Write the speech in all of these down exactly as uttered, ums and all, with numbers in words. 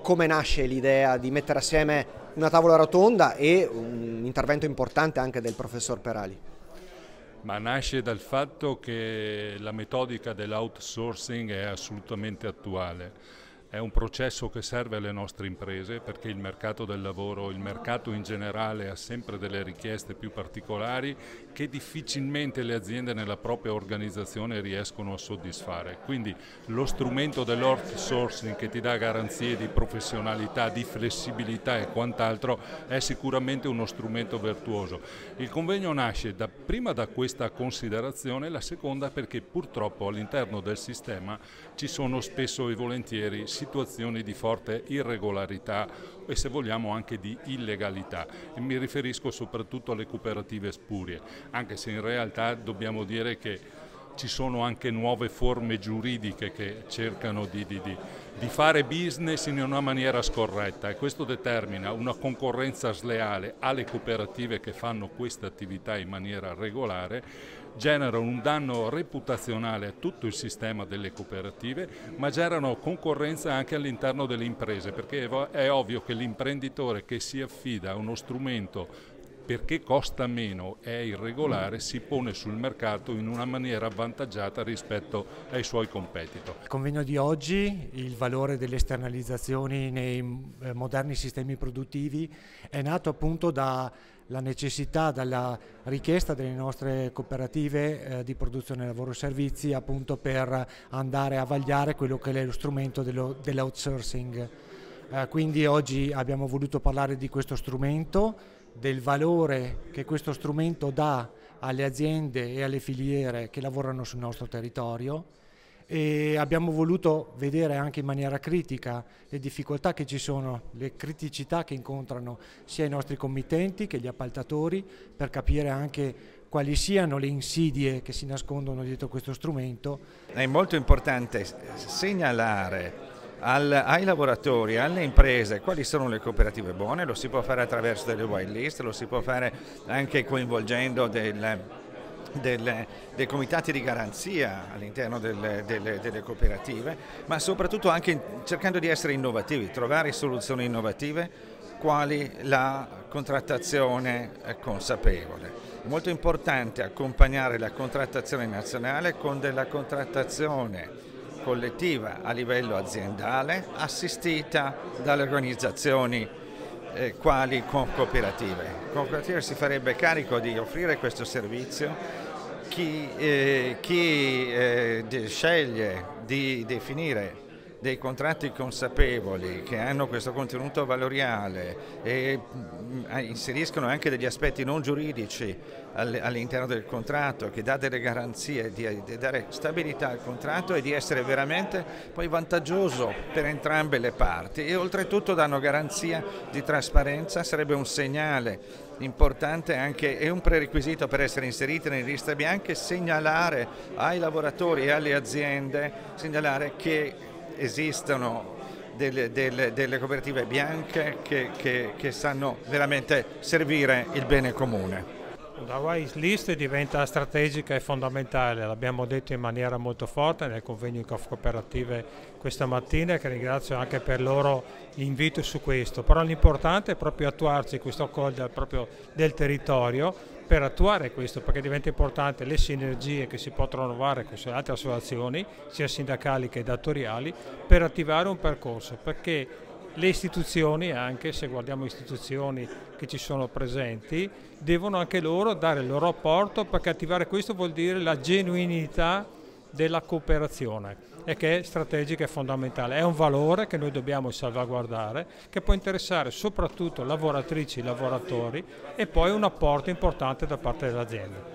come nasce l'idea di mettere assieme una tavola rotonda e un intervento importante anche del professor Perali? Ma nasce dal fatto che la metodica dell'outsourcing è assolutamente attuale. È un processo che serve alle nostre imprese perché il mercato del lavoro, il mercato in generale ha sempre delle richieste più particolari che difficilmente le aziende nella propria organizzazione riescono a soddisfare. Quindi lo strumento dell'outsourcing che ti dà garanzie di professionalità, di flessibilità e quant'altro è sicuramente uno strumento virtuoso. Il convegno nasce da, prima da questa considerazione, la seconda perché purtroppo all'interno del sistema ci sono spesso e volentieri situazioni di forte irregolarità e, se vogliamo, anche di illegalità, e mi riferisco soprattutto alle cooperative spurie, anche se in realtà dobbiamo dire che ci sono anche nuove forme giuridiche che cercano di, di, di, di fare business in una maniera scorretta, e questo determina una concorrenza sleale alle cooperative che fanno questa attività in maniera regolare, generano un danno reputazionale a tutto il sistema delle cooperative, ma generano concorrenza anche all'interno delle imprese, perché è ovvio che l'imprenditore che si affida a uno strumento perché costa meno e è irregolare si pone sul mercato in una maniera avvantaggiata rispetto ai suoi competitor. Il convegno di oggi, il valore delle esternalizzazioni nei moderni sistemi produttivi, è nato appunto da la necessità, dalla richiesta delle nostre cooperative eh, di produzione lavoro e servizi, appunto per andare a vagliare quello che è lo strumento dell'outsourcing. Eh, quindi oggi abbiamo voluto parlare di questo strumento, del valore che questo strumento dà alle aziende e alle filiere che lavorano sul nostro territorio, e abbiamo voluto vedere anche in maniera critica le difficoltà che ci sono, le criticità che incontrano sia i nostri committenti che gli appaltatori, per capire anche quali siano le insidie che si nascondono dietro questo strumento. È molto importante segnalare Al, ai lavoratori, alle imprese, quali sono le cooperative buone. Lo si può fare attraverso delle whitelist, lo si può fare anche coinvolgendo del, del, dei comitati di garanzia all'interno delle, delle, delle cooperative, ma soprattutto anche cercando di essere innovativi, trovare soluzioni innovative quali la contrattazione consapevole. È molto importante accompagnare la contrattazione nazionale con della contrattazione collettiva a livello aziendale, assistita dalle organizzazioni eh, quali cooperative. Cooperative si farebbe carico di offrire questo servizio. Chi, eh, chi eh, sceglie di definire dei contratti consapevoli che hanno questo contenuto valoriale e inseriscono anche degli aspetti non giuridici all'interno del contratto, che dà delle garanzie di, di dare stabilità al contratto e di essere veramente poi vantaggioso per entrambe le parti, e oltretutto danno garanzia di trasparenza. Sarebbe un segnale importante anche e un prerequisito per essere inseriti nelle liste bianche, segnalare ai lavoratori e alle aziende, segnalare che esistono delle, delle, delle cooperative bianche che, che, che sanno veramente servire il bene comune. La whitelist diventa strategica e fondamentale, l'abbiamo detto in maniera molto forte nel convegno in Confcooperative questa mattina, che ringrazio anche per il loro invito su questo, però l'importante è proprio attuarci questo accordo proprio del territorio per attuare questo, perché diventa importante le sinergie che si possono trovare con le altre associazioni, sia sindacali che datoriali, per attivare un percorso, perché le istituzioni, anche se guardiamo istituzioni che ci sono presenti, devono anche loro dare il loro apporto, perché attivare questo vuol dire la genuinità della cooperazione, e che è strategica e fondamentale. È un valore che noi dobbiamo salvaguardare, che può interessare soprattutto lavoratrici e lavoratori, e poi un apporto importante da parte dell'azienda.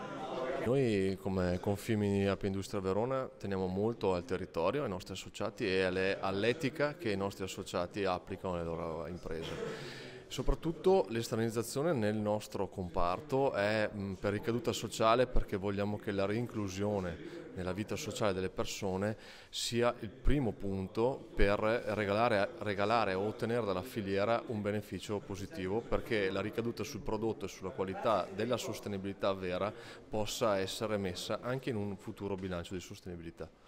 Noi come Confimini Ape Industria Verona teniamo molto al territorio, ai nostri associati e all'etica che i nostri associati applicano alle loro imprese. Soprattutto l'esternalizzazione nel nostro comparto è mh, per ricaduta sociale, perché vogliamo che la reinclusione nella vita sociale delle persone sia il primo punto per regalare, regalare o ottenere dalla filiera un beneficio positivo, perché la ricaduta sul prodotto e sulla qualità della sostenibilità vera possa essere messa anche in un futuro bilancio di sostenibilità.